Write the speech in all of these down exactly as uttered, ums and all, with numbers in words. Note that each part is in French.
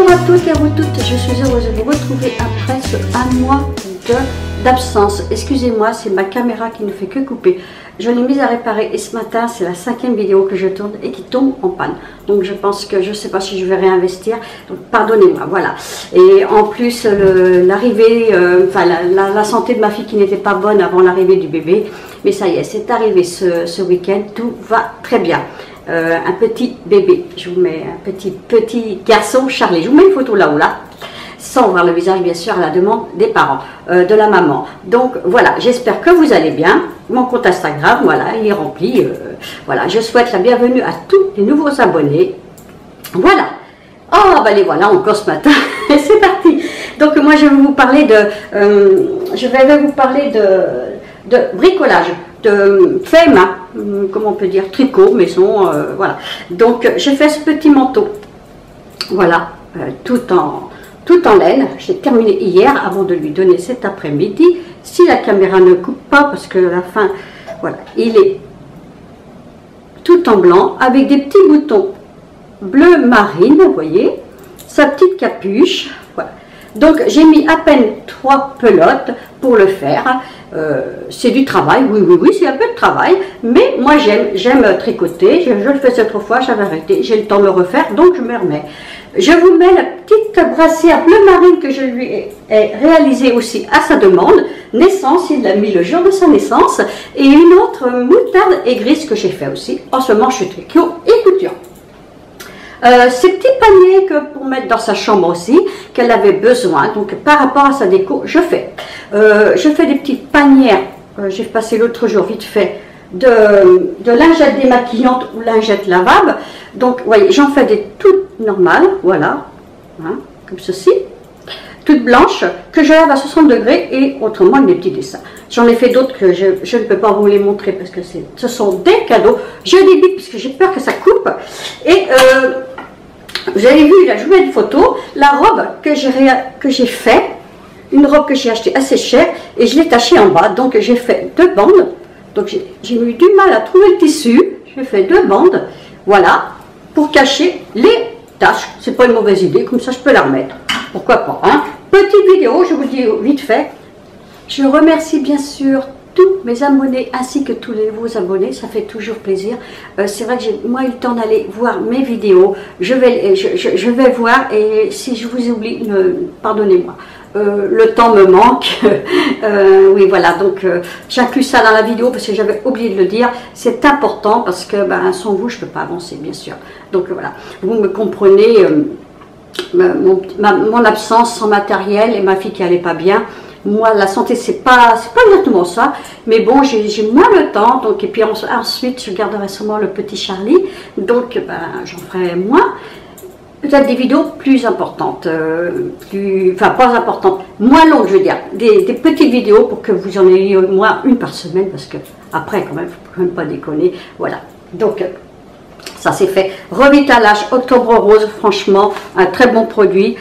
Bonjour à toutes et à vous toutes, je suis heureuse de vous retrouver après ce un mois d'absence. Excusez-moi, c'est ma caméra qui ne fait que couper. Je l'ai mise à réparer et ce matin, c'est la cinquième vidéo que je tourne et qui tombe en panne. Donc je pense que je ne sais pas si je vais réinvestir. Donc pardonnez-moi, voilà. Et en plus, l'arrivée, euh, enfin la, la, la santé de ma fille qui n'était pas bonne avant l'arrivée du bébé. Mais ça y est, c'est arrivé ce, ce week-end, tout va très bien. Euh, un petit bébé, je vous mets un petit petit garçon Charlie, je vous mets une photo là ou là, sans voir le visage bien sûr à la demande des parents, euh, de la maman. Donc voilà, j'espère que vous allez bien. Mon compte Instagram, voilà, il est rempli. Euh, voilà, je souhaite la bienvenue à tous les nouveaux abonnés. Voilà. Oh, ben les voilà encore ce matin. C'est parti. Donc moi je vais vous parler de, euh, je vais vous parler de, de bricolage, de fait main, comment on peut dire, tricot, maison, euh, voilà. Donc j'ai fait ce petit manteau, voilà, euh, tout en tout en laine. J'ai terminé hier avant de lui donner cet après-midi. Si la caméra ne coupe pas, parce que à la fin, voilà, il est tout en blanc avec des petits boutons bleu marine, vous voyez, sa petite capuche, voilà. Donc j'ai mis à peine trois pelotes pour le faire. Euh, c'est du travail, oui, oui, oui, c'est un peu de travail, mais moi j'aime, j'aime tricoter. Je, je le faisais autrefois, j'avais arrêté, j'ai le temps de le refaire, donc je me remets. Je vous mets la petite brassière bleu marine que je lui ai, ai réalisée aussi à sa demande, naissance, il l'a mis le jour de sa naissance, et une autre moutarde et grise que j'ai fait aussi, en ce moment je suis tricot et couture. Euh, ces petits paniers que pour mettre dans sa chambre aussi, qu'elle avait besoin, donc par rapport à sa déco, je fais. Euh, je fais des petites panières, euh, j'ai passé l'autre jour vite fait, de, de lingettes démaquillantes ou lingettes lavables. Donc, vous voyez, j'en fais des toutes normales, voilà, hein, comme ceci, toutes blanches, que je lave à soixante degrés et autrement avec des petits dessins. J'en ai fait d'autres que je, je ne peux pas vous les montrer parce que ce sont des cadeaux. Je débite parce que j'ai peur que ça coupe. Et euh, vous avez vu, là, je vous mets une photo, la robe que j'ai que j'ai fait, une robe que j'ai achetée assez chère et je l'ai tachée en bas. Donc j'ai fait deux bandes. Donc j'ai eu du mal à trouver le tissu. J'ai fait deux bandes, voilà, pour cacher les taches. C'est pas une mauvaise idée, comme ça je peux la remettre. Pourquoi pas, hein? Petite vidéo, je vous dis vite fait. Je remercie bien sûr tous mes abonnés ainsi que tous les nouveaux abonnés, ça fait toujours plaisir. Euh, c'est vrai que j'ai moi eu le temps d'aller voir mes vidéos, je vais, je, je, je vais voir et si je vous oublie, pardonnez-moi. Euh, le temps me manque, euh, oui voilà, donc euh, j'inclus ça dans la vidéo parce que j'avais oublié de le dire, c'est important parce que ben, sans vous je ne peux pas avancer bien sûr. Donc voilà, vous me comprenez, euh, mon, ma, mon absence sans matériel et ma fille qui n'allait pas bien. Moi, la santé, c'est pas, c'est pas exactement ça, mais bon, j'ai moins le temps, donc, et puis ensuite, je garderai sûrement le petit Charlie, donc, ben, j'en ferai moins, peut-être des vidéos plus importantes, euh, plus, enfin, pas importantes, moins longues, je veux dire, des, des petites vidéos pour que vous en ayez au moins une par semaine, parce que, après, quand même, faut quand même pas déconner, voilà, donc, ça c'est fait. Revitalage Octobre Rose, franchement, un très bon produit.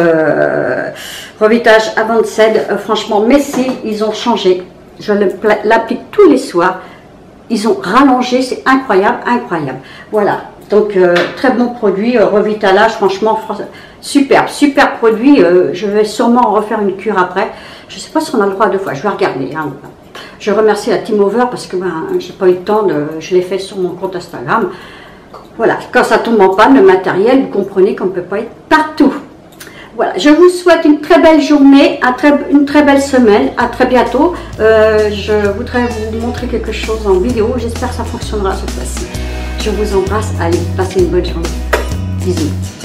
Euh, Revitalage Avanced, euh, franchement, Messi, ils ont changé. Je l'applique tous les soirs. Ils ont rallongé, c'est incroyable, incroyable. Voilà, donc euh, très bon produit. Euh, Revitalage, franchement, superbe, super produit. Euh, je vais sûrement en refaire une cure après. Je ne sais pas si on a le droit deux fois, je vais regarder. Hein. Je remercie la Team Over parce que ben, j'ai pas eu le temps, de, je l'ai fait sur mon compte Instagram. Voilà, quand ça tombe en panne, le matériel, vous comprenez qu'on ne peut pas être partout. Voilà, je vous souhaite une très belle journée, un très, une très belle semaine, à très bientôt. Euh, je voudrais vous montrer quelque chose en vidéo, j'espère que ça fonctionnera cette fois-ci. Je vous embrasse, allez, passez une bonne journée. Bisous.